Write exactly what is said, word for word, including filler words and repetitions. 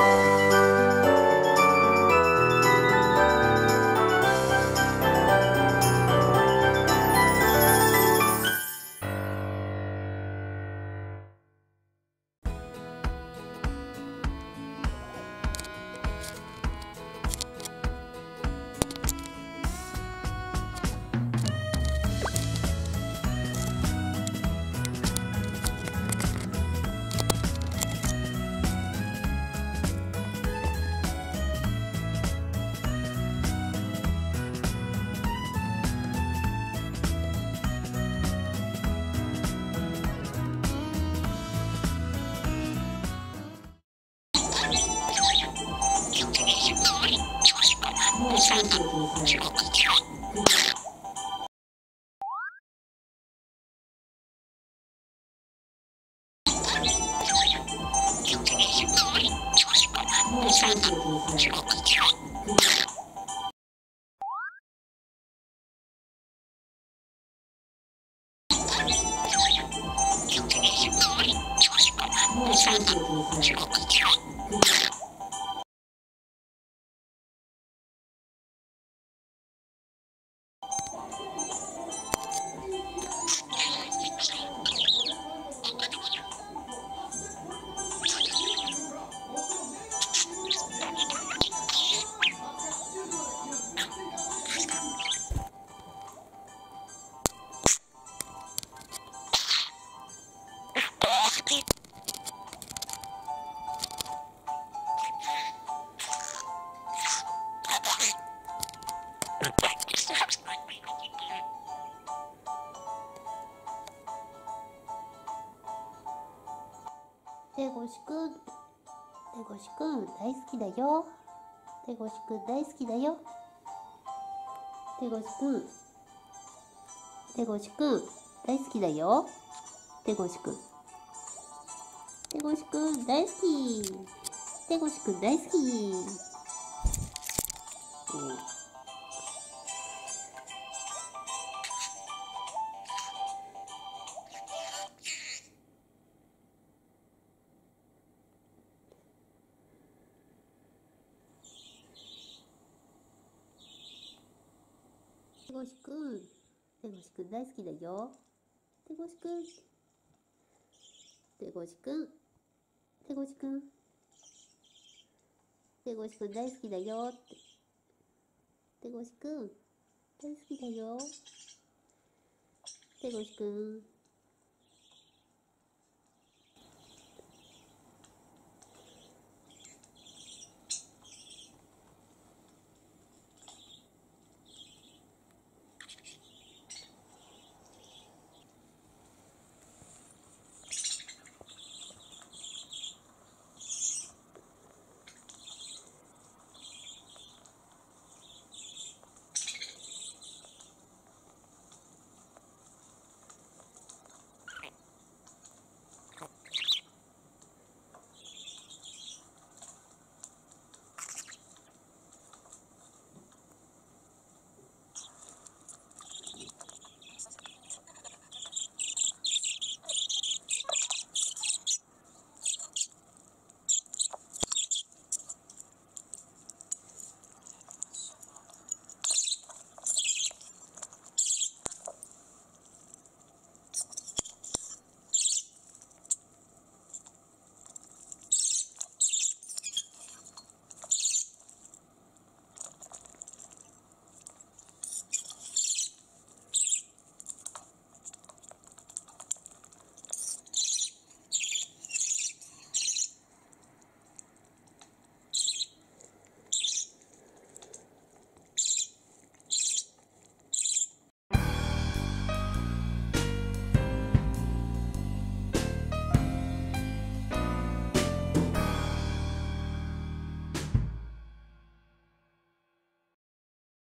手越くん、手越くん大好きだよ。手越くん大好きだよ。手越くん、手越くん大好きだよ。手越くん、手越くん大好き。手越くん大好き。うん手越くん、手越くん大好きだよ。手越くん、手越くん、手越くん、手越くん大好きだよって。手越くん大好きだよ。手越くん。